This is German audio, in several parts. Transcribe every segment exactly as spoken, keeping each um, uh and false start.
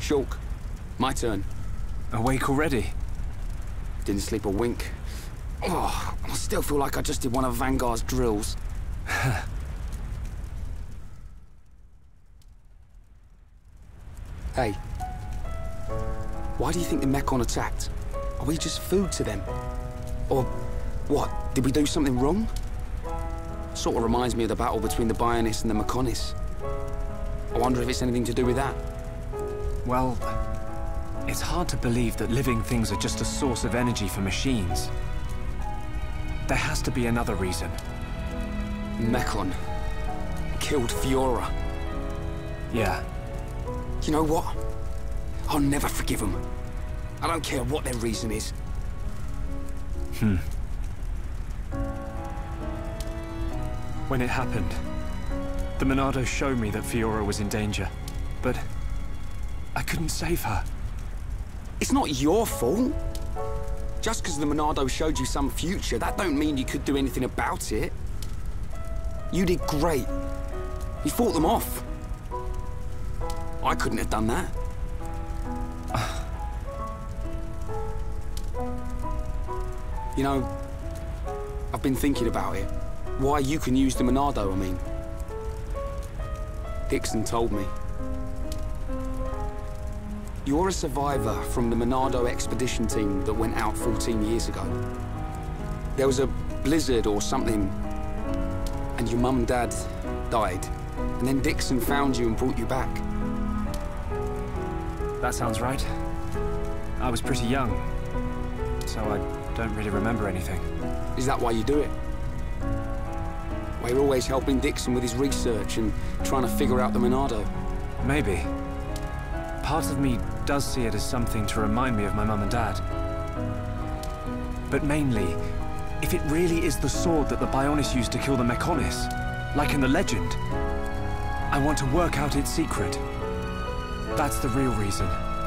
Shulk, my turn. Awake already? Didn't sleep a wink. Oh, I still feel like I just did one of Vanguard's drills. Hey. Why do you think the Mechon attacked? Are we just food to them? Or what? Did we do something wrong? Sort of reminds me of the battle between the Bionists and the Mechonis. I wonder if it's anything to do with that. Well, it's hard to believe that living things are just a source of energy for machines. There has to be another reason. Mechon killed Fiora. Yeah. You know what? I'll never forgive them. I don't care what their reason is. Hmm. When it happened, the Monado showed me that Fiora was in danger, but I couldn't save her. It's not your fault. Just because the Monado showed you some future, that don't mean you could do anything about it. You did great. You fought them off. I couldn't have done that. You know, I've been thinking about it. Why you can use the Monado, I mean. Dixon told me. You're a survivor from the Monado expedition team that went out fourteen years ago. There was a blizzard or something, and your mum and dad died. And then Dixon found you and brought you back. That sounds right. I was pretty young, so I don't really remember anything. Is that why you do it? Why you're always helping Dixon with his research and trying to figure out the Monado? Maybe. Part of me does see it as something to remind me of my mum and dad. But mainly, if it really is the sword that the Bionis used to kill the Mechonis, like in the legend, I want to work out its secret. That's the real reason.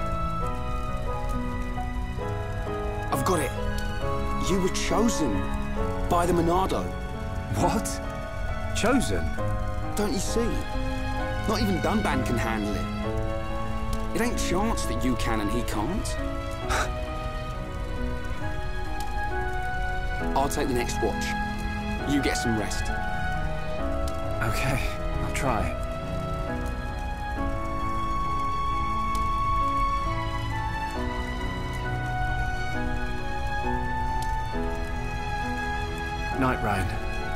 I've got it. You were chosen by the Monado. What? Chosen? Don't you see? Not even Dunban can handle it. It ain't chance that you can and he can't. I'll take the next watch. You get some rest. Okay, I'll try. Night, Ryan.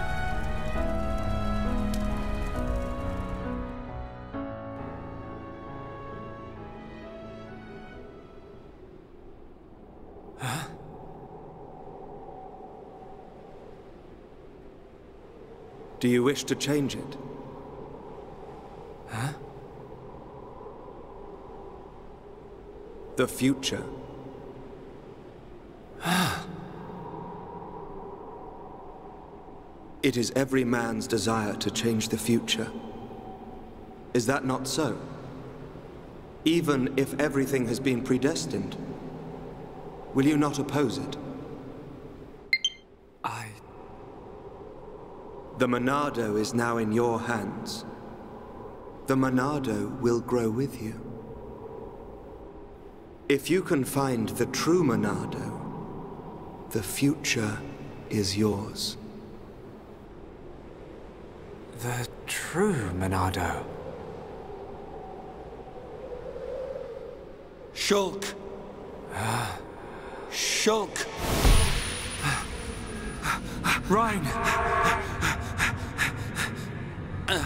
Huh? Do you wish to change it? Huh? The future. It is every man's desire to change the future. Is that not so? Even if everything has been predestined, will you not oppose it? I... The Monado is now in your hands. The Monado will grow with you. If you can find the true Monado, the future is yours. The true Monado. Shulk! Uh. Shulk! Ryan! Uh.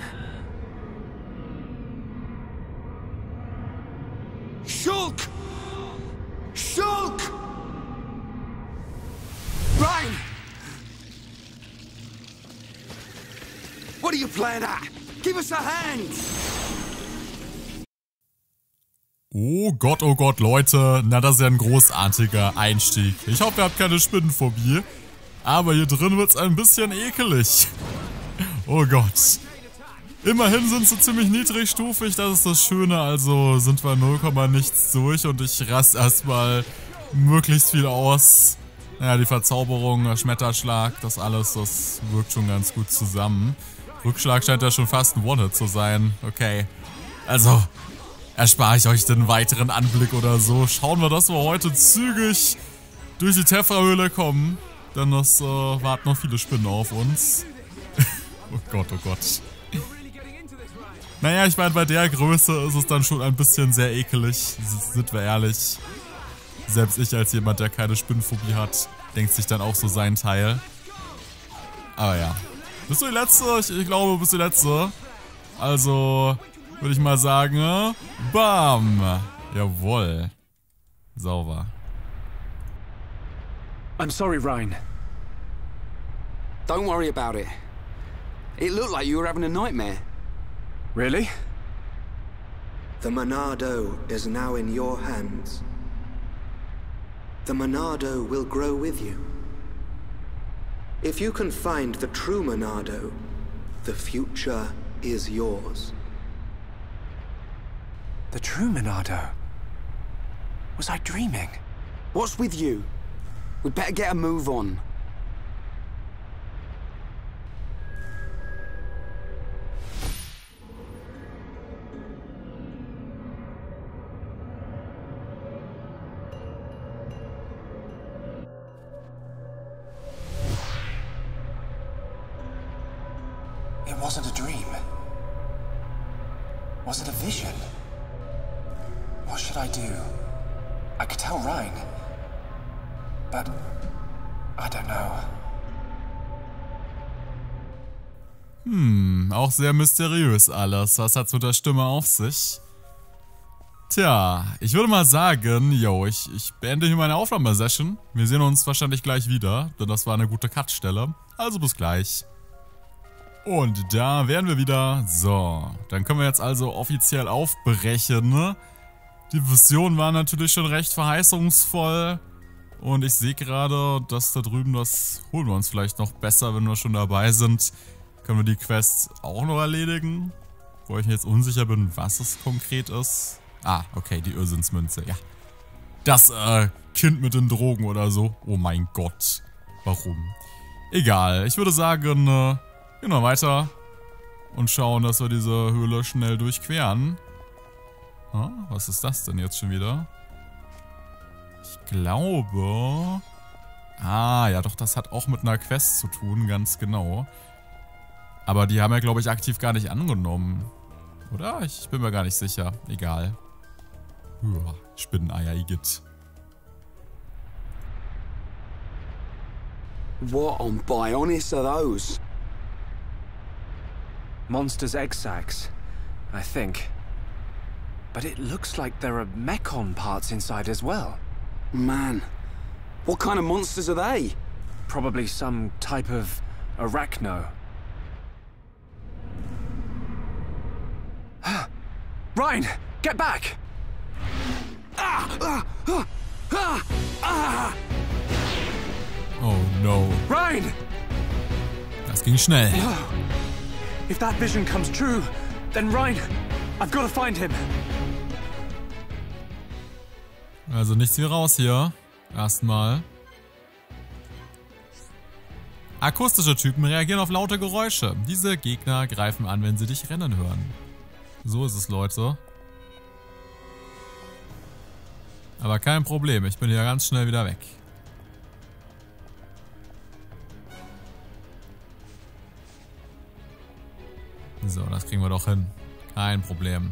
Shulk! Shulk! Ryan! What are you playing at? Give us a hand! Oh Gott, oh Gott, Leute. Na, das ist ja ein großartiger Einstieg. Ich hoffe, ihr habt keine Spinnenphobie. Aber hier drin wird's ein bisschen ekelig. Oh Gott. Immerhin sind sie ziemlich niedrigstufig, das ist das Schöne. Also sind wir null, nichts durch und ich raste erstmal möglichst viel aus. Naja, die Verzauberung, der Schmetterschlag, das alles, das wirkt schon ganz gut zusammen. Rückschlag scheint ja schon fast ein One-Hit zu sein. Okay. Also, erspare ich euch den weiteren Anblick oder so. Schauen wir, dass wir heute zügig durch die Tephra-Höhle kommen. Denn es äh, warten noch viele Spinnen auf uns. Oh Gott, oh Gott. Naja, ich meine, bei der Größe ist es dann schon ein bisschen sehr ekelig. Sind wir ehrlich. Selbst ich als jemand, der keine Spinnenphobie hat, denkt sich dann auch so seinen Teil. Aber ja. Bist du die Letzte? Ich, ich glaube, du bist die Letzte. Also würde ich mal sagen, bam. Jawohl. Sauber. I'm sorry, Reyn. Don't worry about it. It looked like you were having a nightmare. Really? The Monado is now in your hands. The Monado will grow with you. If you can find the true Monado, the future is yours. The true Monado? Was I dreaming? What's with you? We'd better get a move on. It wasn't a dream. Was it a vision? What should I do? I could tell Reyn. But I don't know. Hm, auch sehr mysteriös alles. Was hat's mit der Stimme auf sich? Tja, ich würde mal sagen, yo, ich, ich beende hier meine Aufnahmesession. Wir sehen uns wahrscheinlich gleich wieder, denn das war eine gute Cut-Stelle. Also bis gleich. Und da wären wir wieder. So, dann können wir jetzt also offiziell aufbrechen, ne? Die Vision war natürlich schon recht verheißungsvoll. Und ich sehe gerade, dass da drüben, das holen wir uns vielleicht noch besser, wenn wir schon dabei sind. Können wir die Quest auch noch erledigen? Wo ich mir jetzt unsicher bin, was es konkret ist. Ah, okay, die Irrsinnsmünze, ja. Das äh, Kind mit den Drogen oder so. Oh mein Gott. Warum? Egal, ich würde sagen, äh, gehen wir weiter. Und schauen, dass wir diese Höhle schnell durchqueren. Ah, was ist das denn jetzt schon wieder? Ich glaube... Ah, ja doch, das hat auch mit einer Quest zu tun, ganz genau. Aber die haben ja, glaube ich, aktiv gar nicht angenommen. Oder? Ich bin mir gar nicht sicher. Egal. Uah, Spinneneier, Igitt. What on Bionis are those? Monster's egg sacs, I think. But it looks like there are Mechon parts inside as well. Man, what kind of monsters are they? Probably some type of arachno. Reyn, get back! Oh no. Reyn! Das ging schnell. If that vision comes true, then Reyn, I've got to find him. Also nichts wie raus hier. Erstmal. Akustische Typen reagieren auf laute Geräusche. Diese Gegner greifen an, wenn sie dich rennen hören. So ist es, Leute. Aber kein Problem, ich bin hier ganz schnell wieder weg. So, das kriegen wir doch hin. Kein Problem.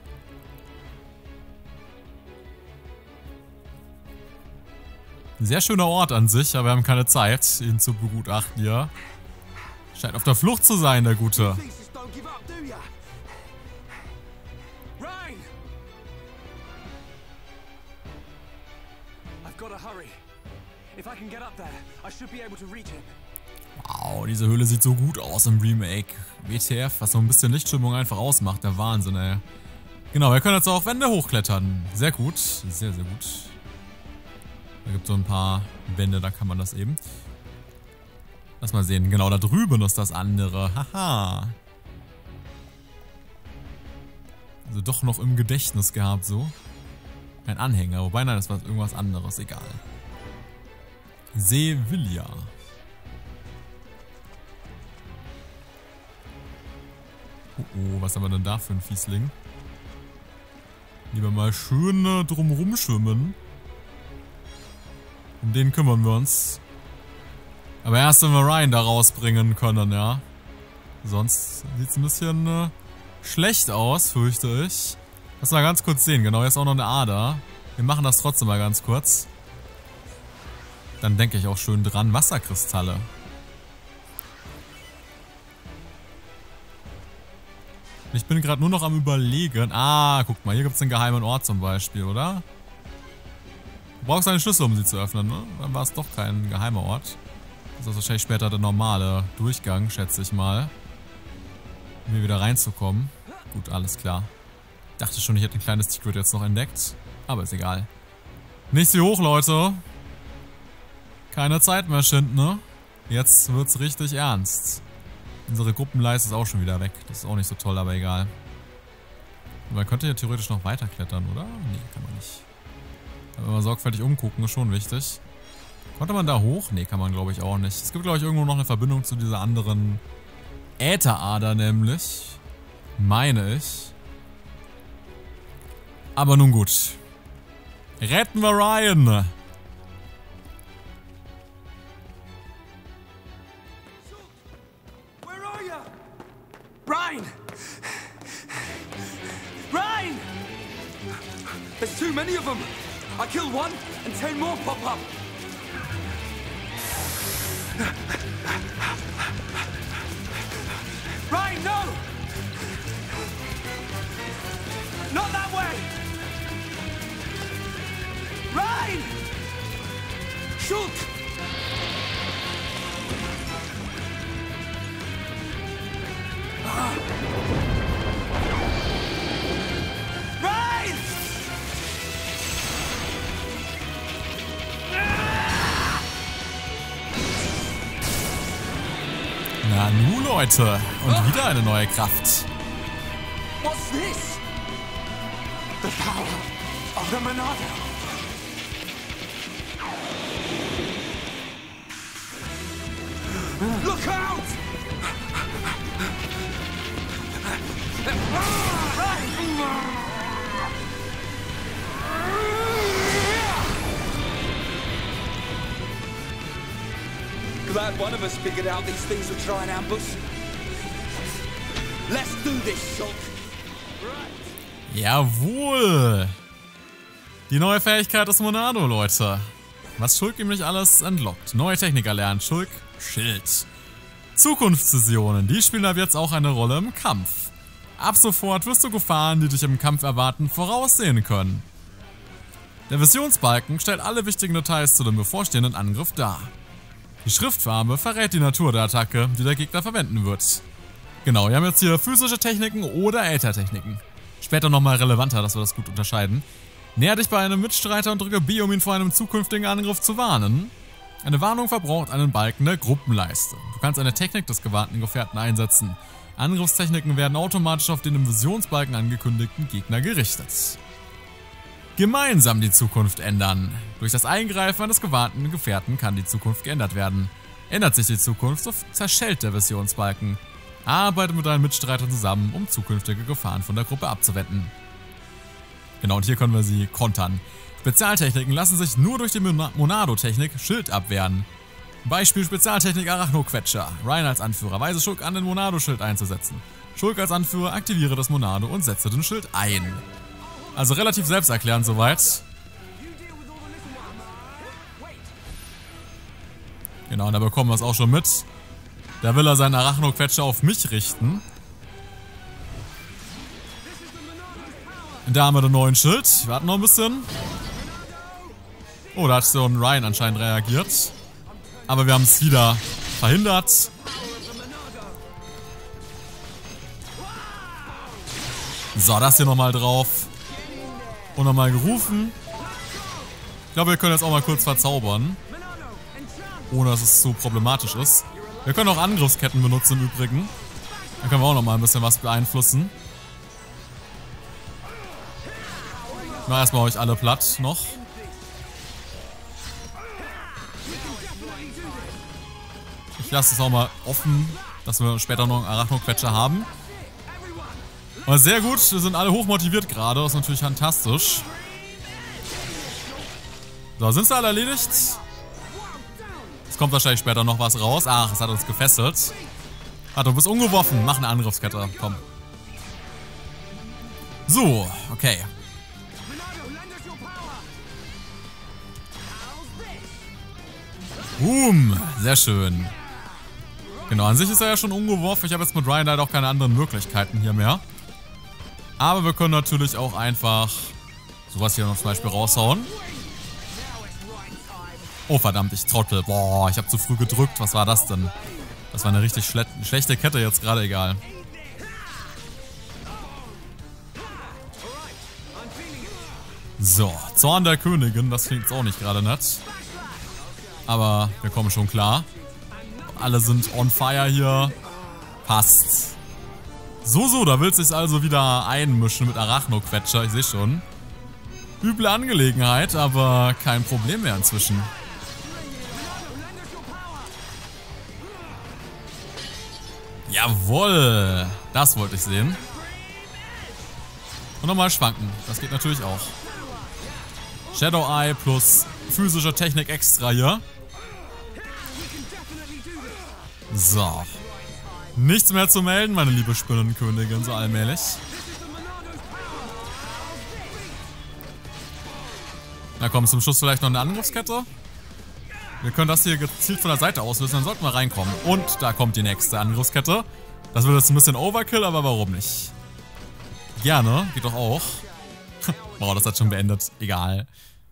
Ein sehr schöner Ort an sich, aber wir haben keine Zeit, ihn zu begutachten hier. Scheint auf der Flucht zu sein, der Gute. Wow, diese Höhle sieht so gut aus im Remake. W T F, was so ein bisschen Lichtstimmung einfach ausmacht. Der Wahnsinn, ey. Genau, wir können jetzt auch Wände hochklettern. Sehr gut. Sehr, sehr gut. Da gibt es so ein paar Wände, da kann man das eben. Lass mal sehen. Genau, da drüben ist das andere. Haha. Also doch noch im Gedächtnis gehabt, so. Ein Anhänger. Wobei, nein, das war irgendwas anderes. Egal. Sevilla. Oh, oh, was haben wir denn da für ein Fiesling? Lieber mal schön äh, drumrum schwimmen. Um den kümmern wir uns. Aber erst, wenn wir Ryan da rausbringen können, ja. Sonst sieht es ein bisschen äh, schlecht aus, fürchte ich. Lass mal ganz kurz sehen. Genau, jetzt auch noch eine Ader. Wir machen das trotzdem mal ganz kurz. Dann denke ich auch schön dran. Wasserkristalle. Ich bin gerade nur noch am Überlegen. Ah, guck mal, hier gibt es einen geheimen Ort zum Beispiel, oder? Du brauchst einen Schlüssel, um sie zu öffnen, ne? Dann war es doch kein geheimer Ort. Das ist wahrscheinlich später der normale Durchgang, schätze ich mal. Um hier wieder reinzukommen. Gut, alles klar. Dachte schon, ich hätte ein kleines Secret jetzt noch entdeckt. Aber ist egal. Nicht so hoch, Leute. Keine Zeit mehr schinden, ne? Jetzt wird's richtig ernst. Unsere Gruppenleiste ist auch schon wieder weg. Das ist auch nicht so toll, aber egal. Und man könnte ja theoretisch noch weiter klettern, oder? Nee, kann man nicht. Aber immer sorgfältig umgucken, ist schon wichtig. Konnte man da hoch? Nee, kann man glaube ich auch nicht. Es gibt glaube ich irgendwo noch eine Verbindung zu dieser anderen Ätherader nämlich. Meine ich. Aber nun gut. Retten wir Ryan! Ryan! Ryan! There's too many of them! I killed one and ten more pop up! Ryan, no! Not that way! Ryan! Shoot! Ryan! Na nu, Leute. Und wieder eine neue Kraft. What's this? The power of the Monado. Look out! Glad one of us figured out these things would try and ambush. Let's do this, Shulk. Jawohl. Die neue Fähigkeit des Monado, Leute. Was Shulk nämlich alles entlockt. Neue Technik erlernt. Shulk, Schild. Zukunftsvisionen, die spielen ab jetzt auch eine Rolle im Kampf. Ab sofort wirst du Gefahren, die dich im Kampf erwarten, voraussehen können. Der Visionsbalken stellt alle wichtigen Details zu dem bevorstehenden Angriff dar. Die Schriftfarbe verrät die Natur der Attacke, die der Gegner verwenden wird. Genau, wir haben jetzt hier physische Techniken oder Äthertechniken. Später nochmal relevanter, dass wir das gut unterscheiden. Näher dich bei einem Mitstreiter und drücke B, um ihn vor einem zukünftigen Angriff zu warnen. Eine Warnung verbraucht einen Balken der Gruppenleiste. Du kannst eine Technik des gewarnten Gefährten einsetzen. Angriffstechniken werden automatisch auf den im Visionsbalken angekündigten Gegner gerichtet. Gemeinsam die Zukunft ändern. Durch das Eingreifen eines gewarnten Gefährten kann die Zukunft geändert werden. Ändert sich die Zukunft, so zerschellt der Visionsbalken. Arbeite mit deinen Mitstreitern zusammen, um zukünftige Gefahren von der Gruppe abzuwenden. Genau, und hier können wir sie kontern. Spezialtechniken lassen sich nur durch die Monado-Technik Schild abwehren. Beispiel Spezialtechnik Arachno-Quetscher. Ryan als Anführer, weise Shulk an, den Monado-Schild einzusetzen. Shulk als Anführer, aktiviere das Monado und setze den Schild ein. Also relativ selbsterklärend soweit. Genau, und da bekommen wir es auch schon mit. Da will er seinen Arachno-Quetscher auf mich richten. Da haben wir den neuen Schild. Wir warten noch ein bisschen. Oh, da hat so ein Ryan anscheinend reagiert. Aber wir haben es wieder verhindert. So, das hier nochmal drauf. Und nochmal gerufen. Ich glaube, wir können jetzt auch mal kurz verzaubern. Ohne dass es zu problematisch ist. Wir können auch Angriffsketten benutzen im Übrigen. Dann können wir auch nochmal ein bisschen was beeinflussen. Ich mache erstmal euch alle platt noch. Ich lasse es auch mal offen, dass wir später noch einen Arachno-Quetscher haben. Aber sehr gut, wir sind alle hochmotiviert gerade, das ist natürlich fantastisch. So, sind sie alle erledigt? Es kommt wahrscheinlich später noch was raus. Ach, es hat uns gefesselt. Warte, du bist umgeworfen. Mach eine Angriffskette, komm. So, okay. Boom, sehr schön. Genau, an sich ist er ja schon umgeworfen. Ich habe jetzt mit Ryan leider auch keine anderen Möglichkeiten hier mehr. Aber wir können natürlich auch einfach sowas hier noch zum Beispiel raushauen. Oh verdammt, ich trottel. Boah, ich habe zu früh gedrückt. Was war das denn? Das war eine richtig schle schlechte Kette jetzt gerade, egal. So, Zorn der Königin. Das klingt jetzt auch nicht gerade nett. Aber wir kommen schon klar. Alle sind on fire hier. Passt. So, so, da will sich also wieder einmischen mit Arachno-Quetscher. Ich sehe schon. Üble Angelegenheit, aber kein Problem mehr inzwischen. Jawohl. Das wollte ich sehen. Und nochmal schwanken. Das geht natürlich auch. Shadow Eye plus physische Technik extra hier. So. Nichts mehr zu melden, meine liebe Spinnenkönigin, so allmählich. Na komm, zum Schluss vielleicht noch eine Angriffskette. Wir können das hier gezielt von der Seite auslösen, dann sollten wir reinkommen. Und da kommt die nächste Angriffskette. Das wird jetzt ein bisschen Overkill, aber warum nicht? Gerne, geht doch auch. Wow, das hat schon beendet. Egal.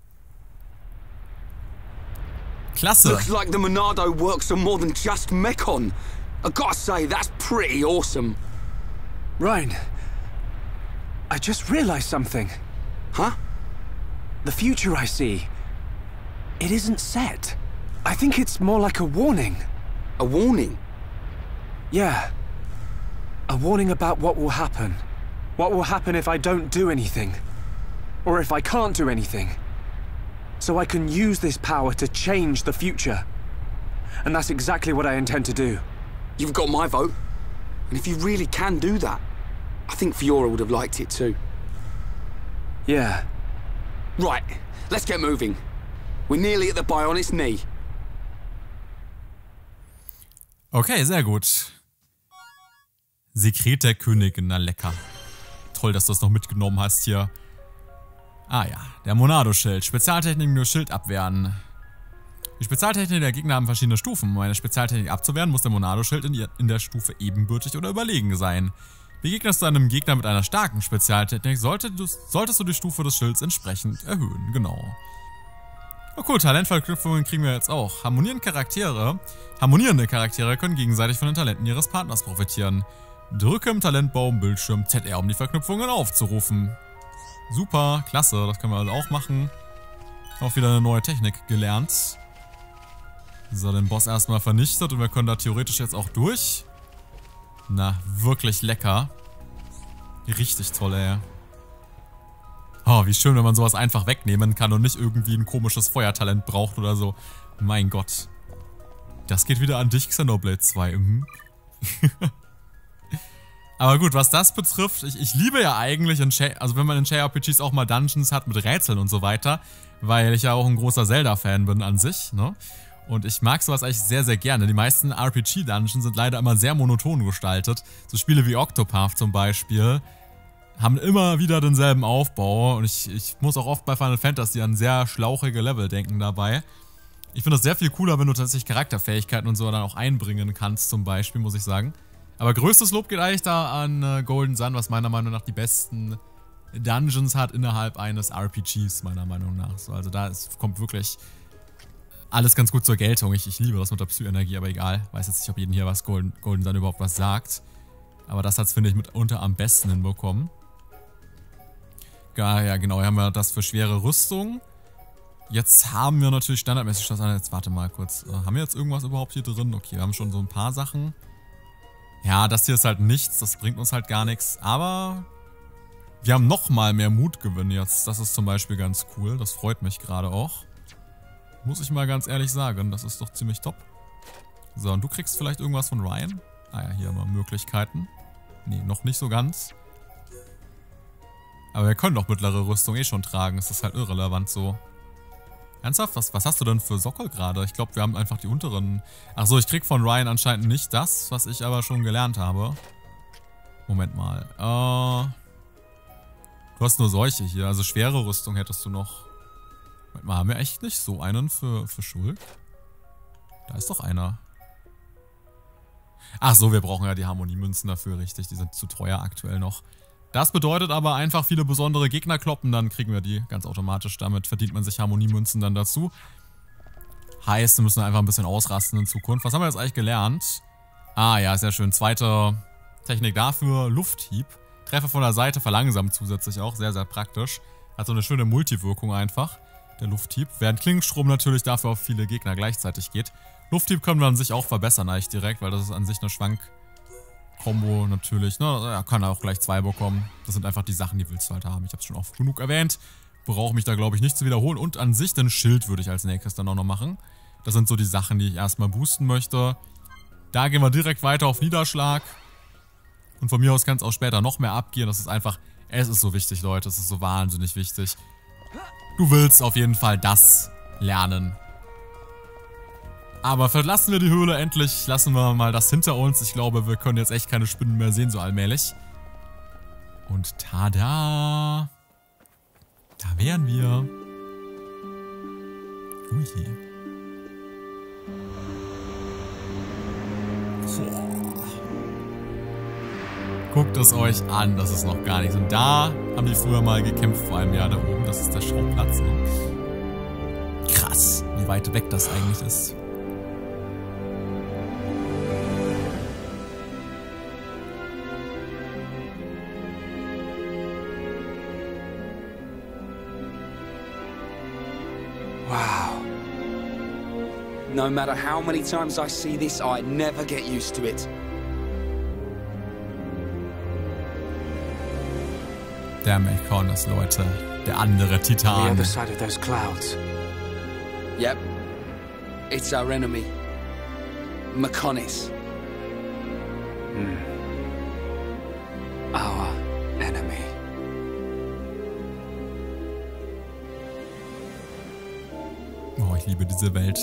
Klasse. Looks like the Monado works on more than just Mechon. I gotta say, that's pretty awesome. Ryan, I just realized something. Huh? The future I see, it isn't set. I think it's more like a warning. A warning? Yeah. A warning about what will happen. What will happen if I don't do anything. Or if I can't do anything. So I can use this power to change the future. And that's exactly what I intend to do. You've got my vote. And if you really can do that, I think Fiora would have liked it too. Yeah. Right, let's get moving. We're nearly at the Bionis knee. Okay, sehr gut. Sekret der Königin, na lecker. Toll, dass du das noch mitgenommen hast hier. Ah ja, der Monado-Schild. Spezialtechniken durch Schild abwehren. Die Spezialtechniken der Gegner haben verschiedene Stufen. Um eine Spezialtechnik abzuwehren, muss der Monado-Schild in, in der Stufe ebenbürtig oder überlegen sein. Begegnest du einem Gegner mit einer starken Spezialtechnik, sollte du, solltest du die Stufe des Schilds entsprechend erhöhen. Genau. Oh cool, Talentverknüpfungen kriegen wir jetzt auch. Harmonierende Charaktere, harmonierende Charaktere können gegenseitig von den Talenten ihres Partners profitieren. Drücke im Talentbaum Bildschirm Z R, um die Verknüpfungen aufzurufen. Super, klasse, das können wir also auch machen. Auch wieder eine neue Technik gelernt. So, den Boss erstmal vernichtet und wir können da theoretisch jetzt auch durch. Na, wirklich lecker. Richtig toll, ey. Oh, wie schön, wenn man sowas einfach wegnehmen kann und nicht irgendwie ein komisches Feuertalent braucht oder so. Mein Gott. Das geht wieder an dich, Xenoblade zwei. Mhm. Aber gut, was das betrifft, ich, ich liebe ja eigentlich, in also wenn man in J R P Gs auch mal Dungeons hat mit Rätseln und so weiter, weil ich ja auch ein großer Zelda-Fan bin an sich, ne? Und ich mag sowas eigentlich sehr, sehr gerne. Die meisten R P G-Dungeons sind leider immer sehr monoton gestaltet. So Spiele wie Octopath zum Beispiel haben immer wieder denselben Aufbau. Und ich, ich muss auch oft bei Final Fantasy an sehr schlauchige Level denken dabei. Ich finde das sehr viel cooler, wenn du tatsächlich Charakterfähigkeiten und so dann auch einbringen kannst zum Beispiel, muss ich sagen. Aber größtes Lob geht eigentlich da an äh, Golden Sun, was meiner Meinung nach die besten Dungeons hat innerhalb eines R P Gs, meiner Meinung nach. So, also da ist, kommt wirklich alles ganz gut zur Geltung. Ich, ich liebe das mit der Psy-Energie, aber egal. Weiß jetzt nicht, ob jeden hier was Golden, Golden Sun überhaupt was sagt. Aber das hat es, finde ich, mitunter am besten hinbekommen. Ja, ja, genau. Hier haben wir das für schwere Rüstung. Jetzt haben wir natürlich standardmäßig das an. Jetzt warte mal kurz. Haben wir jetzt irgendwas überhaupt hier drin? Okay, wir haben schon so ein paar Sachen. Ja, das hier ist halt nichts. Das bringt uns halt gar nichts. Aber wir haben nochmal mehr Mutgewinn jetzt. Das ist zum Beispiel ganz cool. Das freut mich gerade auch. Muss ich mal ganz ehrlich sagen, das ist doch ziemlich top. So, und du kriegst vielleicht irgendwas von Ryan? Ah ja, hier haben wir Möglichkeiten. Nee, noch nicht so ganz. Aber wir können doch mittlere Rüstung eh schon tragen. Es ist halt irrelevant so. Ernsthaft? Was, was hast du denn für Sockel gerade? Ich glaube, wir haben einfach die unteren... Achso, ich krieg von Ryan anscheinend nicht das, was ich aber schon gelernt habe. Moment mal. Äh, du hast nur solche hier. Also schwere Rüstung hättest du noch. Moment mal, haben wir echt nicht so einen für, für Schulk? Da ist doch einer. Ach so, wir brauchen ja die Harmoniemünzen dafür, richtig. Die sind zu teuer aktuell noch. Das bedeutet aber einfach viele besondere Gegner kloppen, dann kriegen wir die ganz automatisch. Damit verdient man sich Harmoniemünzen dann dazu. Heißt, wir müssen einfach ein bisschen ausrasten in Zukunft. Was haben wir jetzt eigentlich gelernt? Ah ja, sehr schön. Zweite Technik dafür, Lufthieb. Treffer von der Seite verlangsamt zusätzlich auch, sehr, sehr praktisch. Hat so eine schöne Multiwirkung einfach, der Lufthieb. Während Klingenstrom natürlich dafür auf viele Gegner gleichzeitig geht. Lufthieb können wir an sich auch verbessern eigentlich direkt, weil das ist an sich eine Schwank-Kombo natürlich. Ne? Er kann auch gleich zwei bekommen. Das sind einfach die Sachen, die willst du halt haben. Ich habe es schon oft genug erwähnt. Brauche mich da, glaube ich, nicht zu wiederholen. Und an sich den Schild würde ich als nächstes dann auch noch machen. Das sind so die Sachen, die ich erstmal boosten möchte. Da gehen wir direkt weiter auf Niederschlag. Und von mir aus kann es auch später noch mehr abgehen. Das ist einfach, es ist so wichtig, Leute. Es ist so wahnsinnig wichtig. Du willst auf jeden Fall das lernen. Aber verlassen wir die Höhle endlich. Lassen wir mal das hinter uns. Ich glaube, wir können jetzt echt keine Spinnen mehr sehen, so allmählich. Und tada! Da wären wir. Ui. Boah. Guckt es euch an, das ist noch gar nichts. Und da haben die früher mal gekämpft, vor allem ja da oben. Das ist der Schauplatz. Ne? Krass, wie weit weg das eigentlich ist. Wow. No matter how many times I see this, I never get used to it. Der Mechonis, Leute. Der andere Titan. The other side of those clouds. Yep. It's our enemy. Mechonis. Hmm. Our enemy. Oh, ich liebe diese Welt.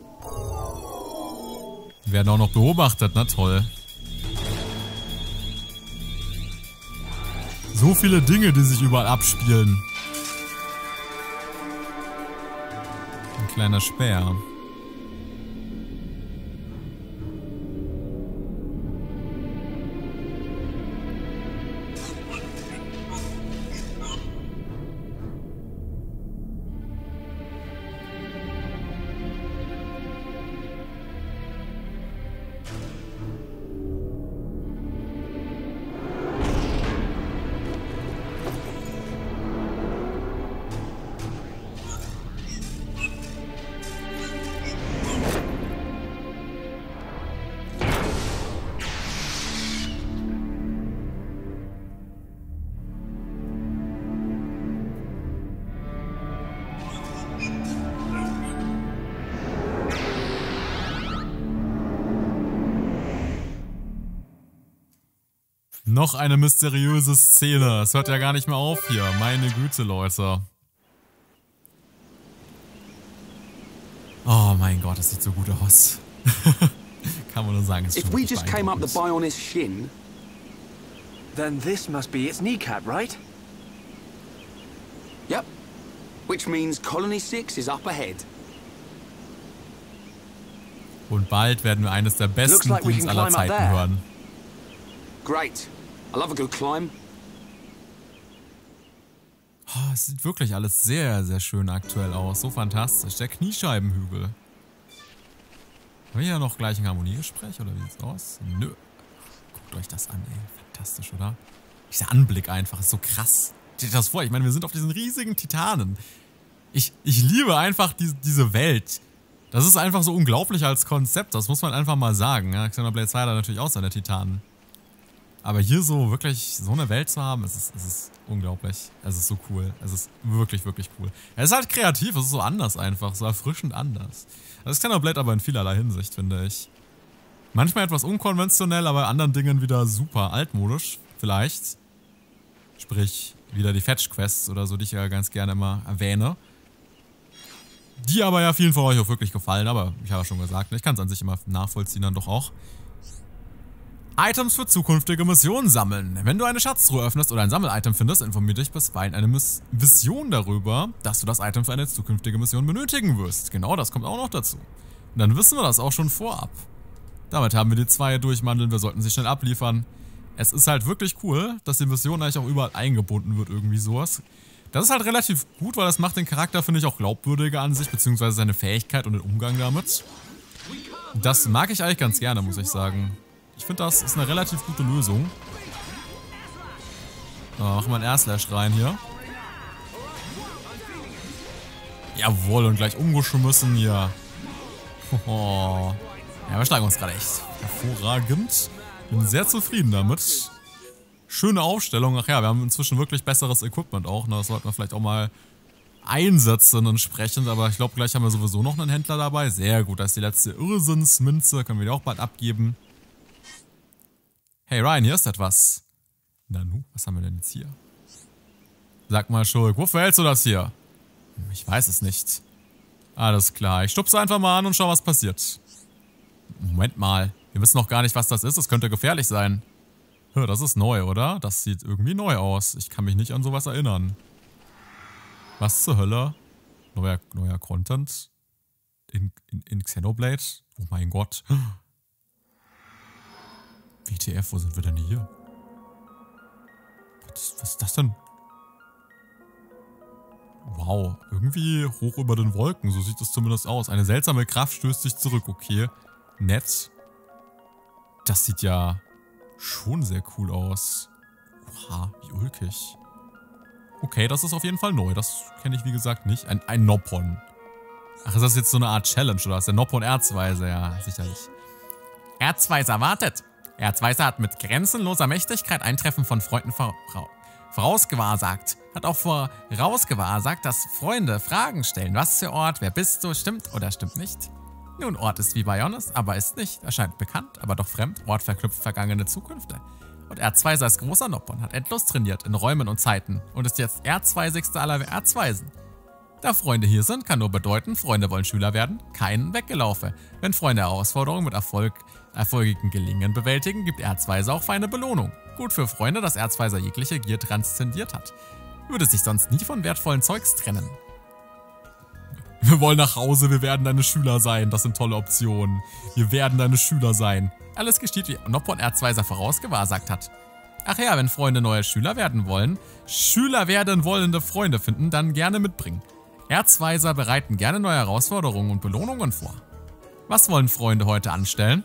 Wir werden auch noch beobachtet, na toll. So viele Dinge, die sich überall abspielen. Ein kleiner Speer. Noch eine mysteriöse Szene. Es hört ja gar nicht mehr auf hier. Meine Güte, Leute. Oh mein Gott, das sieht so gut aus. Kann man nur sagen, es ist If we just came up the Bionis shin, Then this must be its kneecap, right? yep. Which means Colony six is up ahead. Und bald werden wir eines der besten like we Teams can aller climb up Zeiten there. hören. Great. I love a good climb. Oh, es sieht wirklich alles sehr, sehr schön aktuell aus. So fantastisch. Der Kniescheibenhügel. Haben wir hier noch gleich ein Harmoniegespräch oder wie sieht's aus? Nö. Guckt euch das an, ey. Fantastisch, oder? Dieser Anblick einfach ist so krass. Stellt euch das vor, ich meine, wir sind auf diesen riesigen Titanen. Ich, ich liebe einfach die, diese Welt. Das ist einfach so unglaublich als Konzept, das muss man einfach mal sagen. Ja, Xenoblade zwei hat natürlich auch seine Titanen. Aber hier so wirklich so eine Welt zu haben, es ist, es ist unglaublich. Es ist so cool. Es ist wirklich, wirklich cool. Es ist halt kreativ, es ist so anders einfach, so erfrischend anders. Das ist Xenoblade aber in vielerlei Hinsicht, finde ich. Manchmal etwas unkonventionell, aber bei anderen Dingen wieder super altmodisch, vielleicht. Sprich, wieder die Fetch-Quests oder so, die ich ja ganz gerne immer erwähne. Die aber ja vielen von euch auch wirklich gefallen, aber ich habe ja schon gesagt, ich kann es an sich immer nachvollziehen dann doch auch. Items für zukünftige Missionen sammeln. Wenn du eine Schatztruhe öffnest oder ein Sammel-Item findest, informiert dich bisweilen eine Miss Vision darüber, dass du das Item für eine zukünftige Mission benötigen wirst. Genau, das kommt auch noch dazu. Und dann wissen wir das auch schon vorab. Damit haben wir die zwei durchmandeln, wir sollten sie schnell abliefern. Es ist halt wirklich cool, dass die Mission eigentlich auch überall eingebunden wird, irgendwie sowas. Das ist halt relativ gut, weil das macht den Charakter, finde ich, auch glaubwürdiger an sich, beziehungsweise seine Fähigkeit und den Umgang damit. Das mag ich eigentlich ganz gerne, muss ich sagen. Ich finde, das ist eine relativ gute Lösung. So, machen wir einen Airslash rein hier. Jawohl, und gleich umgeschmissen hier. Oh. Ja, wir schlagen uns gerade echt hervorragend. Bin sehr zufrieden damit. Schöne Aufstellung. Ach ja, wir haben inzwischen wirklich besseres Equipment auch. Ne? Das sollten wir vielleicht auch mal einsetzen entsprechend. Aber ich glaube, gleich haben wir sowieso noch einen Händler dabei. Sehr gut, da ist die letzte Irrsinnsmünze. Können wir die auch bald abgeben. Hey Ryan, hier ist etwas. Nanu, was haben wir denn jetzt hier? Sag mal, Schulk, wofür hältst du das hier? Ich weiß es nicht. Alles klar, ich stupse einfach mal an und schau, was passiert. Moment mal, wir wissen noch gar nicht, was das ist. Es könnte gefährlich sein. Das ist neu, oder? Das sieht irgendwie neu aus. Ich kann mich nicht an sowas erinnern. Was zur Hölle? Neuer, neuer Content? In, in, in Xenoblade? Oh mein Gott. W T F, wo sind wir denn hier? Was, was ist das denn? Wow, irgendwie hoch über den Wolken, so sieht es zumindest aus. Eine seltsame Kraft stößt sich zurück, okay. Nett. Das sieht ja schon sehr cool aus. Oha, wie ulkig. Okay, das ist auf jeden Fall neu, das kenne ich wie gesagt nicht. Ein, ein Noppon. Ach, ist das jetzt so eine Art Challenge, oder was? Der Noppon Erzweiser, ja, sicherlich. Erzweiser wartet. Erzweiser hat mit grenzenloser Mächtigkeit Eintreffen von Freunden vorausgewahrsagt. Hat auch vorausgewahrsagt, dass Freunde Fragen stellen. Was für Ort, wer bist du, stimmt oder stimmt nicht? Nun, Ort ist wie Bionis, aber ist nicht. Erscheint bekannt, aber doch fremd. Ort verknüpft vergangene Zukünfte. Und Erzweiser ist großer Noppon, hat endlos trainiert in Räumen und Zeiten und ist jetzt Erzweisigster aller Erzweisen. Da Freunde hier sind, kann nur bedeuten, Freunde wollen Schüler werden, kein Weggelaufe. Wenn Freunde Herausforderungen mit Erfolg, erfolgigen Gelingen bewältigen, gibt Erzweiser auch feine Belohnung. Gut für Freunde, dass Erzweiser jegliche Gier transzendiert hat. Würde sich sonst nie von wertvollen Zeugs trennen. Wir wollen nach Hause, wir werden deine Schüler sein. Das sind tolle Optionen. Wir werden deine Schüler sein. Alles geschieht, wie Noppon Erzweiser vorausgewahrsagt hat. Ach ja, wenn Freunde neue Schüler werden wollen, Schüler werden wollende Freunde finden, dann gerne mitbringen. Erzweiser bereiten gerne neue Herausforderungen und Belohnungen vor. Was wollen Freunde heute anstellen?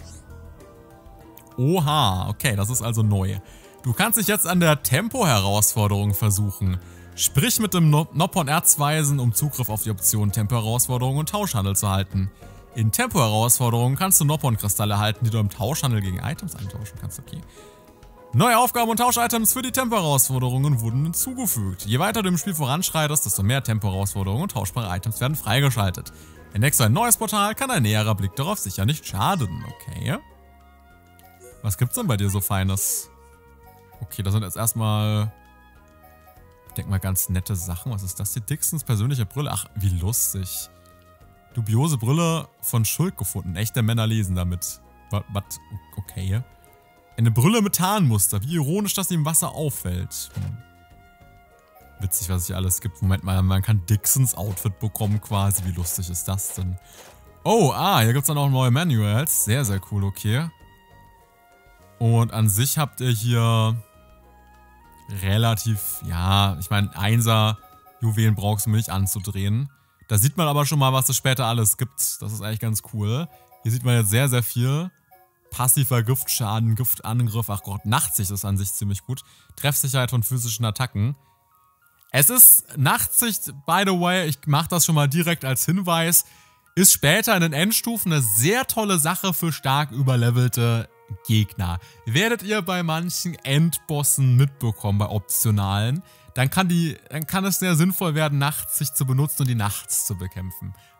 Oha, okay, das ist also neu. Du kannst dich jetzt an der Tempo-Herausforderung versuchen. Sprich mit dem Noppon Erzweisen, um Zugriff auf die Option Tempo-Herausforderung und Tauschhandel zu halten. In Tempo-Herausforderungen kannst du Noppon-Kristalle erhalten, die du im Tauschhandel gegen Items eintauschen kannst, okay. Neue Aufgaben und Tausch-Items für die Tempo-Herausforderungen wurden hinzugefügt. Je weiter du im Spiel voranschreitest, desto mehr Tempo-Herausforderungen und tauschbare Items werden freigeschaltet. Entdeckst du ein neues Portal, kann ein näherer Blick darauf sicher nicht schaden, okay. Was gibt's denn bei dir so Feines? Okay, das sind jetzt erstmal, ich denke mal, ganz nette Sachen. Was ist das hier? Dixons persönliche Brille. Ach, wie lustig. Dubiose Brille von Schulk gefunden. Echte Männer lesen damit. Was? Okay. Eine Brille mit Tarnmuster. Wie ironisch, dass sie im Wasser auffällt. Hm. Witzig, was es hier alles gibt. Moment mal, man kann Dixons Outfit bekommen quasi. Wie lustig ist das denn? Oh, ah, hier gibt es dann auch neue Manuals. Sehr, sehr cool, okay. Und an sich habt ihr hier relativ, ja, ich meine, Einser Juwelen brauchst du mir nicht anzudrehen. Da sieht man aber schon mal, was es später alles gibt. Das ist eigentlich ganz cool. Hier sieht man jetzt sehr, sehr viel. Passiver Giftschaden, Giftangriff, ach Gott, Nachtsicht ist an sich ziemlich gut. Treffsicherheit von physischen Attacken. Es ist Nachtsicht, by the way, ich mache das schon mal direkt als Hinweis, ist später in den Endstufen eine sehr tolle Sache für stark überlevelte Gegner. Werdet ihr bei manchen Endbossen mitbekommen, bei optionalen, dann kann, die, dann kann es sehr sinnvoll werden, Nachtsicht zu benutzen und die nachts zu bekämpfen.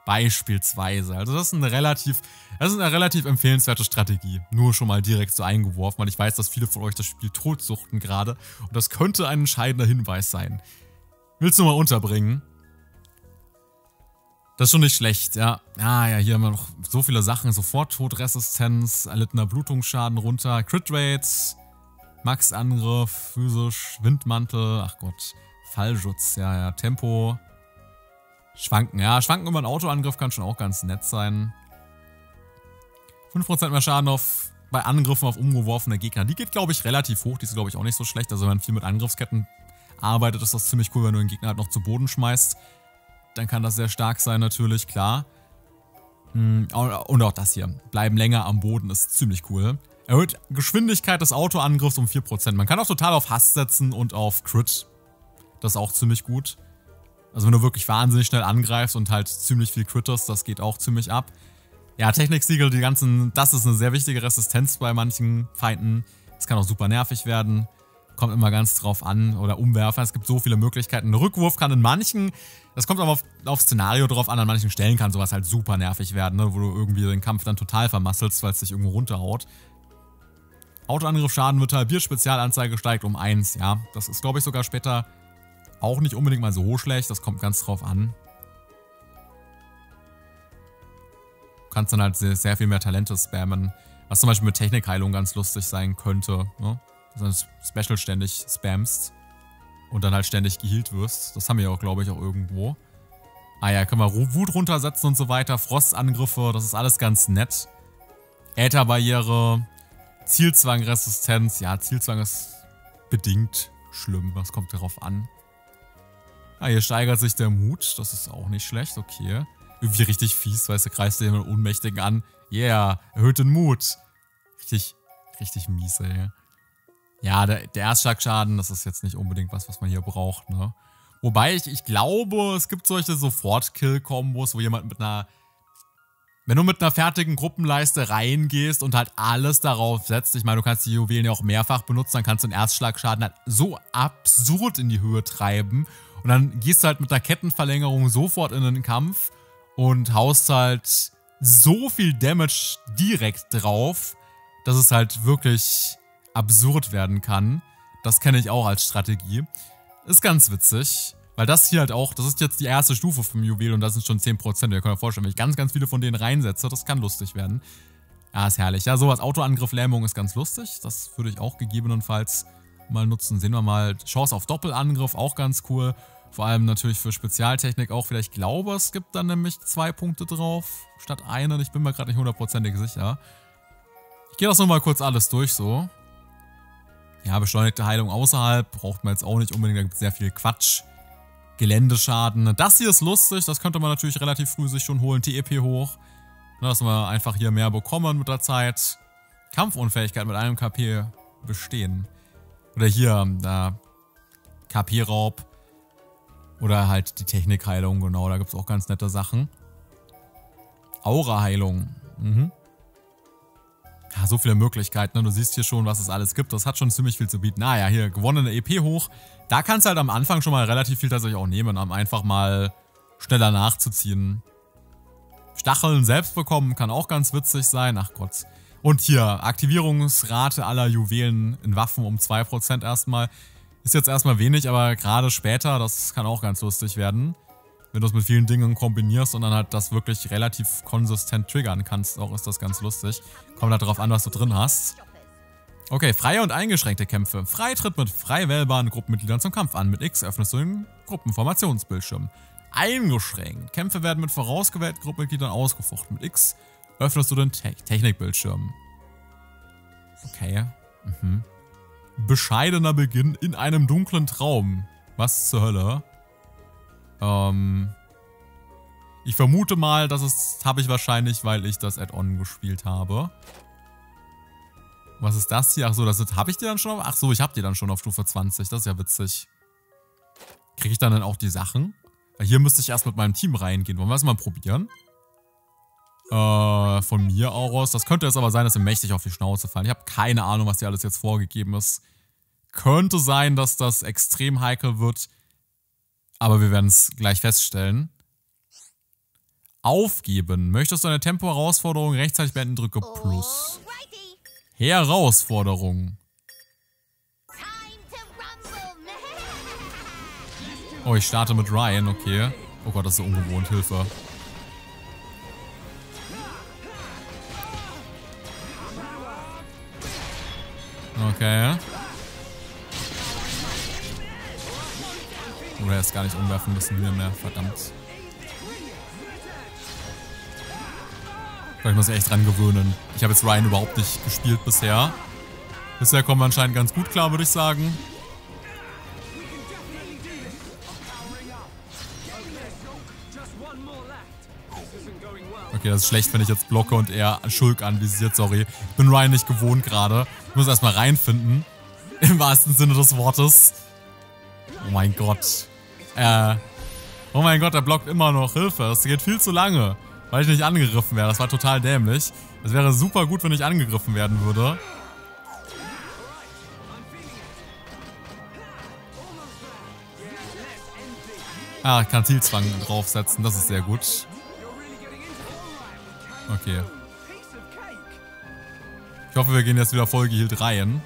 Beispielsweise. Also das ist eine relativ, das ist eine relativ empfehlenswerte Strategie. Nur schon mal direkt so eingeworfen, weil ich weiß, dass viele von euch das Spiel totsuchten gerade. Und das könnte ein entscheidender Hinweis sein. Willst du mal unterbringen? Das ist schon nicht schlecht, ja. Ah ja, hier haben wir noch so viele Sachen. Sofort-Todresistenz, erlittener Blutungsschaden runter, Crit-Rates, Max-Angriff, physisch, Windmantel, ach Gott, Fallschutz, ja, ja, Tempo, Schwanken, ja, Schwanken über einen Autoangriff kann schon auch ganz nett sein. fünf Prozent mehr Schaden auf, bei Angriffen auf umgeworfene Gegner. Die geht, glaube ich, relativ hoch, die ist, glaube ich, auch nicht so schlecht. Also wenn man viel mit Angriffsketten arbeitet, ist das ziemlich cool, wenn du den Gegner halt noch zu Boden schmeißt. Dann kann das sehr stark sein, natürlich, klar. Und auch das hier. Bleiben länger am Boden ist ziemlich cool. Erhöht Geschwindigkeit des Autoangriffs um vier Prozent. Man kann auch total auf Hass setzen und auf Crit. Das ist auch ziemlich gut. Also wenn du wirklich wahnsinnig schnell angreifst und halt ziemlich viel critters, das geht auch ziemlich ab. Ja, Techniksiegel, die ganzen, das ist eine sehr wichtige Resistenz bei manchen Feinden. Das kann auch super nervig werden. Kommt immer ganz drauf an. Oder Umwerfer, es gibt so viele Möglichkeiten. Ein Rückwurf kann in manchen, das kommt aber auf, auf Szenario drauf an, an manchen Stellen kann sowas halt super nervig werden, ne? Wo du irgendwie den Kampf dann total vermasselst, weil es dich irgendwo runterhaut. Autoangriffschaden wird halbiert, Spezialanzeige steigt um eins, ja. Das ist, glaube ich, sogar später auch nicht unbedingt mal so schlecht, das kommt ganz drauf an. Du kannst dann halt sehr, sehr viel mehr Talente spammen, was zum Beispiel mit Technikheilung ganz lustig sein könnte, ne? Dass du Special ständig spammst und dann halt ständig geheilt wirst. Das haben wir ja auch, glaube ich, auch irgendwo. Ah ja, können wir Wut runtersetzen und so weiter, Frostangriffe, das ist alles ganz nett. Ätherbarriere, Zielzwangresistenz, ja, Zielzwang ist bedingt schlimm, was kommt darauf an. Ah, hier steigert sich der Mut, das ist auch nicht schlecht, okay. Irgendwie richtig fies, weißt du, kreist du den Ohnmächtigen an. Yeah, erhöht den Mut. Richtig, richtig mies, ey. Ja, der, der Erstschlagschaden, das ist jetzt nicht unbedingt was, was man hier braucht, ne. Wobei ich, ich glaube, es gibt solche Sofort-Kill-Kombos, wo jemand mit einer... Wenn du mit einer fertigen Gruppenleiste reingehst und halt alles darauf setzt, ich meine, du kannst die Juwelen ja auch mehrfach benutzen, dann kannst du den Erstschlagschaden halt so absurd in die Höhe treiben. Und dann gehst du halt mit einer Kettenverlängerung sofort in den Kampf und haust halt so viel Damage direkt drauf, dass es halt wirklich absurd werden kann. Das kenne ich auch als Strategie. Ist ganz witzig, weil das hier halt auch, das ist jetzt die erste Stufe vom Juwel und das sind schon zehn Prozent. Ihr könnt euch vorstellen, wenn ich ganz, ganz viele von denen reinsetze, das kann lustig werden. Ja, ist herrlich. Ja, sowas, Autoangriff, Lähmung ist ganz lustig. Das würde ich auch gegebenenfalls mal nutzen. Sehen wir mal, Chance auf Doppelangriff, auch ganz cool. Vor allem natürlich für Spezialtechnik auch wieder. Ich glaube, es gibt dann nämlich zwei Punkte drauf, statt einen. Ich bin mir gerade nicht hundertprozentig sicher. Ich gehe das nochmal kurz alles durch, so. Ja, beschleunigte Heilung außerhalb braucht man jetzt auch nicht unbedingt, da gibt es sehr viel Quatsch. Geländeschaden. Das hier ist lustig, das könnte man natürlich relativ früh sich schon holen. T E P hoch, dass wir einfach hier mehr bekommen mit der Zeit. Kampfunfähigkeit mit einem K P bestehen. Oder hier, da K P-Raub. Oder halt die Technikheilung, genau, da gibt es auch ganz nette Sachen. Aura-Heilung. Mhm. Ja, so viele Möglichkeiten, ne? Du siehst hier schon, was es alles gibt. Das hat schon ziemlich viel zu bieten. Naja, hier, gewonnene E P hoch. Da kannst du halt am Anfang schon mal relativ viel tatsächlich auch nehmen, um einfach mal schneller nachzuziehen. Stacheln selbst bekommen kann auch ganz witzig sein. Ach Gott. Und hier, Aktivierungsrate aller Juwelen in Waffen um zwei Prozent erstmal. Ist jetzt erstmal wenig, aber gerade später, das kann auch ganz lustig werden. Wenn du es mit vielen Dingen kombinierst und dann halt das wirklich relativ konsistent triggern kannst, auch ist das ganz lustig. Kommt halt darauf an, was du drin hast. Okay, freie und eingeschränkte Kämpfe. Frei tritt mit frei wählbaren Gruppenmitgliedern zum Kampf an. Mit X öffnest du den Gruppenformationsbildschirm. Eingeschränkt. Kämpfe werden mit vorausgewählten Gruppenmitgliedern ausgefochten. Mit X öffnest du den Te Technikbildschirm. Okay. Mhm. Bescheidener Beginn in einem dunklen Traum. Was zur Hölle? Ähm. Ich vermute mal, das ist, habe ich wahrscheinlich, weil ich das Add-on gespielt habe. Was ist das hier? Achso, das habe ich die dann schon auf... Achso, ich habe die dann schon auf Stufe zwanzig. Das ist ja witzig. Kriege ich dann dann auch die Sachen? Weil hier müsste ich erst mit meinem Team reingehen. Wollen wir das mal probieren? Äh, von mir aus. Das könnte jetzt aber sein, dass wir mächtig auf die Schnauze fallen. Ich habe keine Ahnung, was hier alles jetzt vorgegeben ist. Könnte sein, dass das extrem heikel wird. Aber wir werden es gleich feststellen. Aufgeben. Möchtest du eine Tempo-Herausforderung rechtzeitig beenden, drücke Plus. Herausforderung. Oh, ich starte mit Ryan, okay. Oh Gott, das ist so ungewohnt, Hilfe. Okay. Oder erst gar nicht umwerfen müssen wir mehr, verdammt. Ich muss mich echt dran gewöhnen. Ich habe jetzt Ryan überhaupt nicht gespielt bisher. Bisher kommen wir anscheinend ganz gut klar, würde ich sagen. Okay, das ist schlecht, wenn ich jetzt blocke und er Schulk anvisiert, sorry. Ich bin Ryan nicht gewohnt gerade. Ich muss erstmal reinfinden. Im wahrsten Sinne des Wortes. Oh mein Gott. Äh. Oh mein Gott, er blockt immer noch. Hilfe, das geht viel zu lange. Weil ich nicht angegriffen wäre. Das war total dämlich. Es wäre super gut, wenn ich angegriffen werden würde. Ah, ich kann Zielzwang draufsetzen. Das ist sehr gut. Okay. Ich hoffe, wir gehen jetzt wieder voll geheilt rein.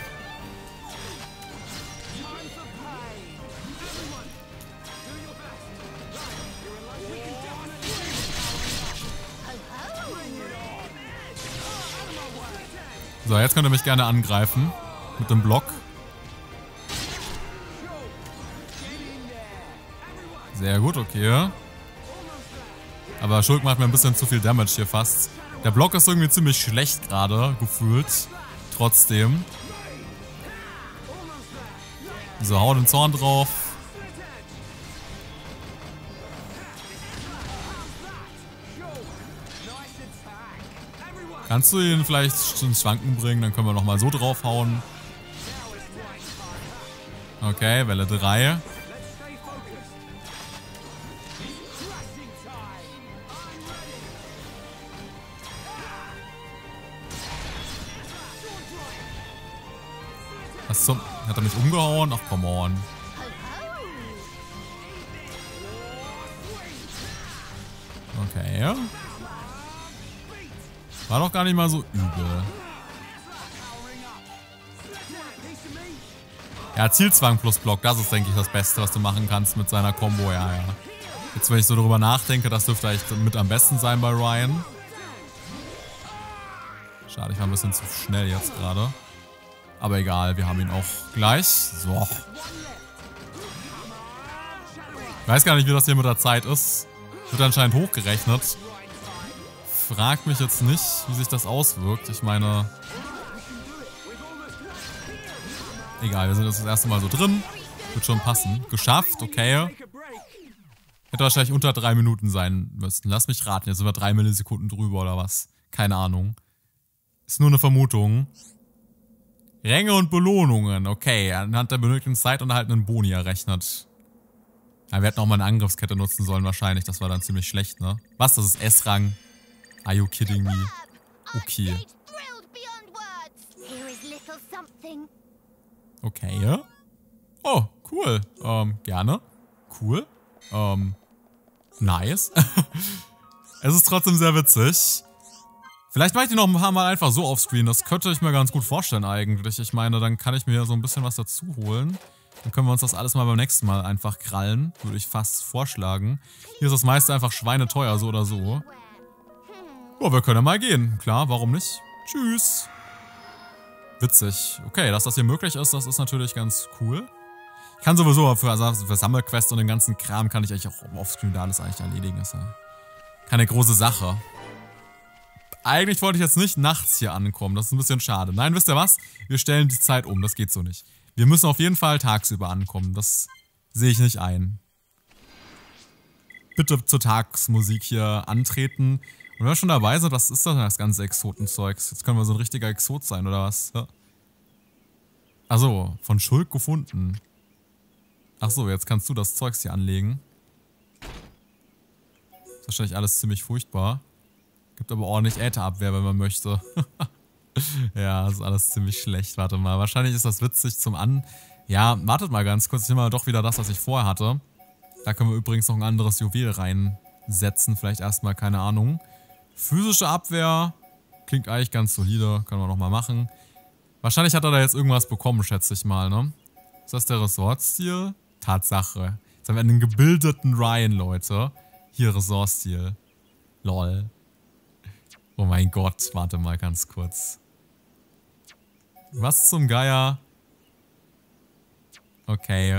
So, jetzt könnt ihr mich gerne angreifen. Mit dem Block. Sehr gut, okay. Aber Schulk macht mir ein bisschen zu viel Damage hier fast. Der Block ist irgendwie ziemlich schlecht gerade, gefühlt. Trotzdem. So, hau den Zorn drauf. Kannst du ihn vielleicht ins Schwanken bringen? Dann können wir nochmal so draufhauen. Okay, Welle drei. Was zum... Hat er mich umgehauen? Ach, come on. Okay. War doch gar nicht mal so übel. Ja, Zielzwang plus Block, das ist, denke ich, das Beste, was du machen kannst mit seiner Combo. Ja, ja. Jetzt, wenn ich so darüber nachdenke, das dürfte eigentlich mit am besten sein bei Ryan. Schade, ich war ein bisschen zu schnell jetzt gerade. Aber egal, wir haben ihn auch gleich. So. Ich weiß gar nicht, wie das hier mit der Zeit ist. Wird anscheinend hochgerechnet. Frag mich jetzt nicht, wie sich das auswirkt. Ich meine... Egal, wir sind jetzt das erste Mal so drin. Wird schon passen. Geschafft, okay. Hätte wahrscheinlich unter drei Minuten sein müssen. Lass mich raten, jetzt sind wir drei Millisekunden drüber oder was. Keine Ahnung. Ist nur eine Vermutung. Ränge und Belohnungen. Okay, anhand der benötigten Zeit und erhaltenen Boni errechnet. Ja, wir hätten auch mal eine Angriffskette nutzen sollen wahrscheinlich. Das war dann ziemlich schlecht, ne? Was, das ist S-Rang? Are you kidding me? Okay. Okay, ja. Oh, cool. Ähm, gerne. Cool. Ähm, nice. Es ist trotzdem sehr witzig. Vielleicht mache ich die noch ein paar Mal einfach so offscreen. Das könnte ich mir ganz gut vorstellen eigentlich. Ich meine, dann kann ich mir so ein bisschen was dazu holen. Dann können wir uns das alles mal beim nächsten Mal einfach krallen. Würde ich fast vorschlagen. Hier ist das meiste einfach schweineteuer, so oder so. Oh, wir können ja mal gehen. Klar, warum nicht? Tschüss. Witzig. Okay, dass das hier möglich ist, das ist natürlich ganz cool. Ich kann sowieso für, also für Sammelquests und den ganzen Kram kann ich eigentlich auch offscreen da alles eigentlich erledigen. Ist ja keine große Sache. Eigentlich wollte ich jetzt nicht nachts hier ankommen. Das ist ein bisschen schade. Nein, wisst ihr was? Wir stellen die Zeit um. Das geht so nicht. Wir müssen auf jeden Fall tagsüber ankommen. Das sehe ich nicht ein. Bitte zur Tagsmusik hier antreten. Und wenn wir schon dabei sind, was ist das denn, das ganze Exotenzeugs? Jetzt können wir so ein richtiger Exot sein, oder was? Ja. Achso, von Schulk gefunden. Achso, jetzt kannst du das Zeugs hier anlegen. Ist wahrscheinlich alles ziemlich furchtbar. Gibt aber ordentlich Ätherabwehr, wenn man möchte. Ja, ist alles ziemlich schlecht. Warte mal, wahrscheinlich ist das witzig zum An... Ja, wartet mal ganz kurz. Ich nehme mal doch wieder das, was ich vorher hatte. Da können wir übrigens noch ein anderes Juwel rein setzen. Vielleicht erstmal, keine Ahnung. Physische Abwehr klingt eigentlich ganz solide. Können wir nochmal machen. Wahrscheinlich hat er da jetzt irgendwas bekommen, schätze ich mal, ne? Ist das der Ressortstil? Tatsache. Jetzt haben wir einen gebildeten Ryan, Leute. Hier, Ressortstil. Lol. Oh mein Gott, warte mal ganz kurz. Was zum Geier? Okay.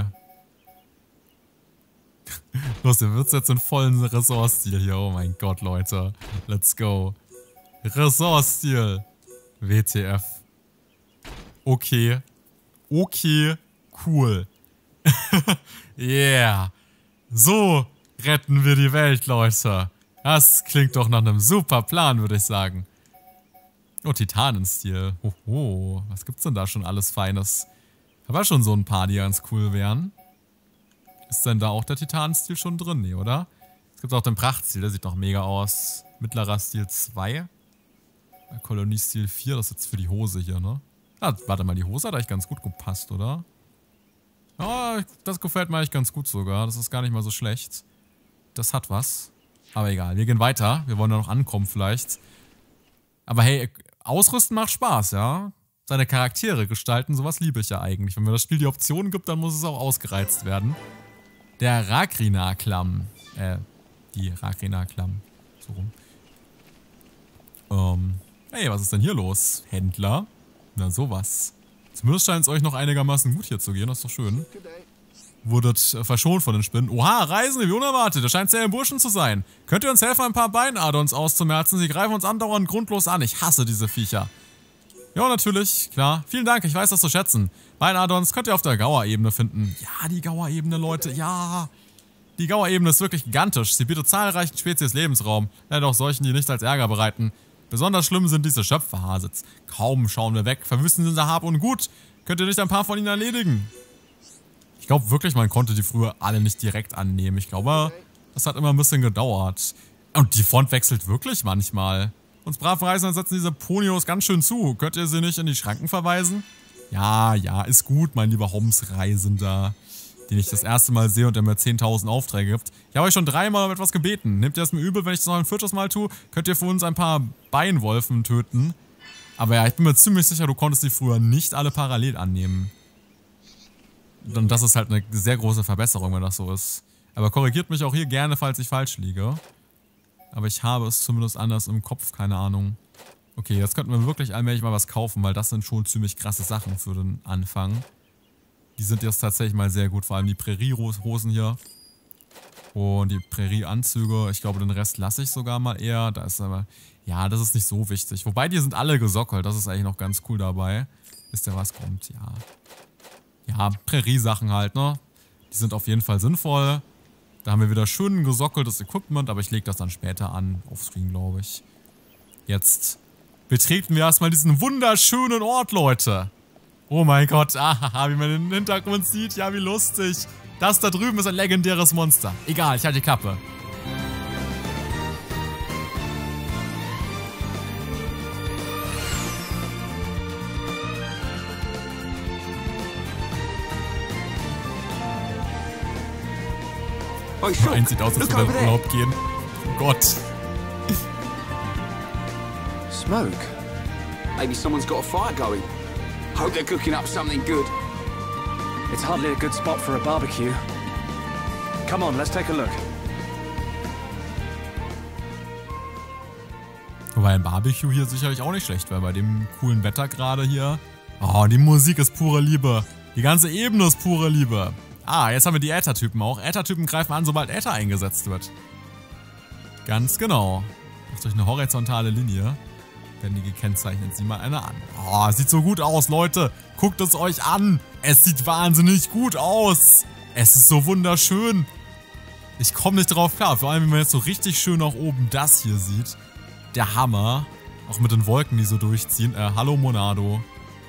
Los, ihr wird's jetzt in vollen Ressortstil hier. Oh mein Gott, Leute. Let's go. Ressortstil. W T F. Okay. Okay. Cool. Yeah. So retten wir die Welt, Leute. Das klingt doch nach einem super Plan, würde ich sagen. Oh, Titanenstil. Hoho. Was gibt's denn da schon alles Feines? Da war schon so ein paar, die ganz cool wären. Ist denn da auch der Titanenstil schon drin? Nee, oder? Es gibt auch den Prachtstil, der sieht doch mega aus. Mittlerer Stil zwei. Koloniestil vier, das ist jetzt für die Hose hier, ne? Ah, warte mal, die Hose hat eigentlich ganz gut gepasst, oder? Ja, das gefällt mir eigentlich ganz gut sogar. Das ist gar nicht mal so schlecht. Das hat was. Aber egal, wir gehen weiter. Wir wollen ja noch ankommen vielleicht. Aber hey, Ausrüsten macht Spaß, ja? Seine Charaktere gestalten, sowas liebe ich ja eigentlich. Wenn mir das Spiel die Optionen gibt, dann muss es auch ausgereizt werden. Der Rakrina-Klamm. Äh, die Rakrina-Klamm. So rum. Ähm, hey, was ist denn hier los? Händler? Na sowas. Zumindest scheint es euch noch einigermaßen gut hier zu gehen, das ist doch schön. Wurdet äh, verschont von den Spinnen. Oha, Reisende, wie unerwartet. Das scheint sehr im Burschen zu sein. Könnt ihr uns helfen, ein paar Bein-Addons auszumerzen? Sie greifen uns andauernd grundlos an. Ich hasse diese Viecher. Ja, natürlich, klar. Vielen Dank, ich weiß das zu schätzen. Bein-Addons könnt ihr auf der Gauer-Ebene finden. Ja, die Gauer-Ebene, Leute, ja. Die Gauer-Ebene ist wirklich gigantisch. Sie bietet zahlreichen Spezies Lebensraum. Leider auch solchen, die nicht als Ärger bereiten. Besonders schlimm sind diese Schöpferhasitz. Kaum schauen wir weg, verwüsten sie unser Hab und Gut. Könnt ihr nicht ein paar von ihnen erledigen? Ich glaube wirklich, man konnte die früher alle nicht direkt annehmen. Ich glaube, das hat immer ein bisschen gedauert. Und die Front wechselt wirklich manchmal. Uns braven Reisenden setzen diese Ponios ganz schön zu. Könnt ihr sie nicht in die Schranken verweisen? Ja, ja, ist gut, mein lieber Homs-Reisender, den ich das erste Mal sehe und der mir zehntausend Aufträge gibt. Ich habe euch schon dreimal um etwas gebeten. Nehmt ihr es mir übel, wenn ich das noch ein viertes Mal tue? Könnt ihr für uns ein paar Beinwolfen töten? Aber ja, ich bin mir ziemlich sicher, du konntest die früher nicht alle parallel annehmen. Und das ist halt eine sehr große Verbesserung, wenn das so ist. Aber korrigiert mich auch hier gerne, falls ich falsch liege. Aber ich habe es zumindest anders im Kopf, keine Ahnung. Okay, jetzt könnten wir wirklich allmählich mal was kaufen, weil das sind schon ziemlich krasse Sachen für den Anfang. Die sind jetzt tatsächlich mal sehr gut, vor allem die Prärie-Hosen hier. Und die Prärie-Anzüge, ich glaube den Rest lasse ich sogar mal eher. Da ist aber, ja, das ist nicht so wichtig. Wobei, die sind alle gesockelt, das ist eigentlich noch ganz cool dabei. Wisst ihr, was kommt? Ja. Ja, Prärie-Sachen halt, ne? Die sind auf jeden Fall sinnvoll. Da haben wir wieder schön gesockeltes Equipment, aber ich lege das dann später an, offscreen, glaube ich. Jetzt betreten wir erstmal diesen wunderschönen Ort, Leute. Oh mein Gott, ah, wie man den Hintergrund sieht, ja, wie lustig. Das da drüben ist ein legendäres Monster. Egal, ich halte die Klappe. Oh, sure. Eins sieht aus, als würde er in Urlaub gehen. Oh Gott. Smoke? Maybe someone's got a fire going. Hope they're cooking up something good. It's hardly a good spot for a barbecue. Come on, let's take a look. Wobei ein Barbecue hier sicherlich auch nicht schlecht wäre, bei dem coolen Wetter gerade hier. Oh, die Musik ist pure Liebe. Die ganze Ebene ist pure Liebe. Ah, jetzt haben wir die Äther-Typen auch. Äther-Typen greifen an, sobald Äther eingesetzt wird. Ganz genau. Durch eine horizontale Linie werden die gekennzeichnet. Sieh mal eine an. Oh, sieht so gut aus, Leute. Guckt es euch an. Es sieht wahnsinnig gut aus. Es ist so wunderschön. Ich komme nicht drauf klar. Vor allem, wenn man jetzt so richtig schön nach oben das hier sieht. Der Hammer. Auch mit den Wolken, die so durchziehen. Äh, hallo Monado.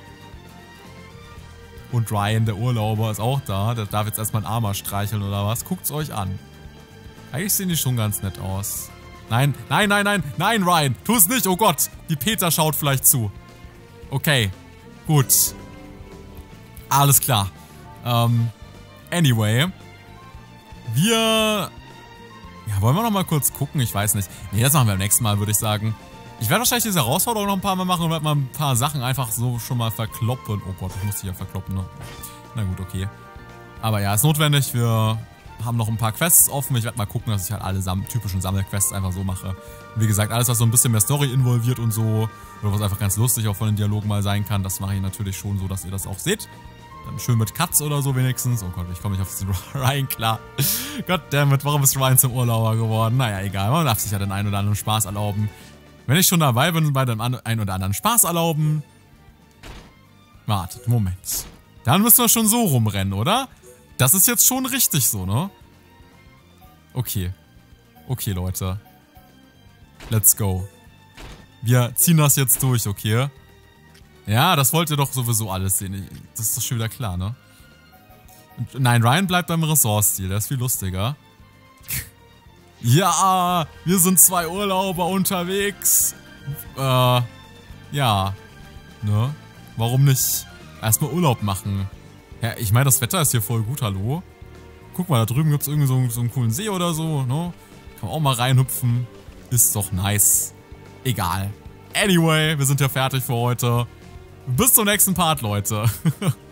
Und Ryan, der Urlauber, ist auch da. Der darf jetzt erstmal einen Armer streicheln oder was. Guckt's euch an. Eigentlich sehen die schon ganz nett aus. Nein, nein, nein, nein, nein, Ryan. Tu es nicht, oh Gott. Die Peter schaut vielleicht zu. Okay, gut. Alles klar. Ähm, anyway. Wir Ja, wollen wir noch mal kurz gucken? Ich weiß nicht. Nee, das machen wir beim nächsten Mal, würde ich sagen. Ich werde wahrscheinlich diese Herausforderung noch ein paar Mal machen und werde mal ein paar Sachen einfach so schon mal verkloppen. Oh Gott, ich muss die ja verkloppen, ne? Na gut, okay. Aber ja, ist notwendig. Wir haben noch ein paar Quests offen. Ich werde mal gucken, dass ich halt alle sam typischen Sammelquests einfach so mache. Und wie gesagt, alles, was so ein bisschen mehr Story involviert und so, oder was einfach ganz lustig auch von den Dialogen mal sein kann, das mache ich natürlich schon so, dass ihr das auch seht. Dann schön mit Cuts oder so wenigstens. Oh Gott, ich komme nicht auf diesen Ryan klar. Goddammit, warum ist Ryan zum Urlauber geworden? Naja, egal, man darf sich ja den einen oder anderen Spaß erlauben. Wenn ich schon dabei bin, bei dem einen oder anderen Spaß erlauben. Wartet, Moment. Dann müssen wir schon so rumrennen, oder? Das ist jetzt schon richtig so, ne? Okay. Okay, Leute. Let's go. Wir ziehen das jetzt durch, okay? Ja, das wollt ihr doch sowieso alles sehen. Das ist doch schon wieder klar, ne? Und nein, Ryan bleibt beim Ressortstil. Der ist viel lustiger. Ja, wir sind zwei Urlauber unterwegs. Äh, ja. Ne? Warum nicht erstmal Urlaub machen? Ja, ich meine, das Wetter ist hier voll gut, hallo? Guck mal, da drüben gibt es irgendwie so, so einen coolen See oder so, ne? Kann man auch mal reinhüpfen. Ist doch nice. Egal. Anyway, wir sind ja fertig für heute. Bis zum nächsten Part, Leute.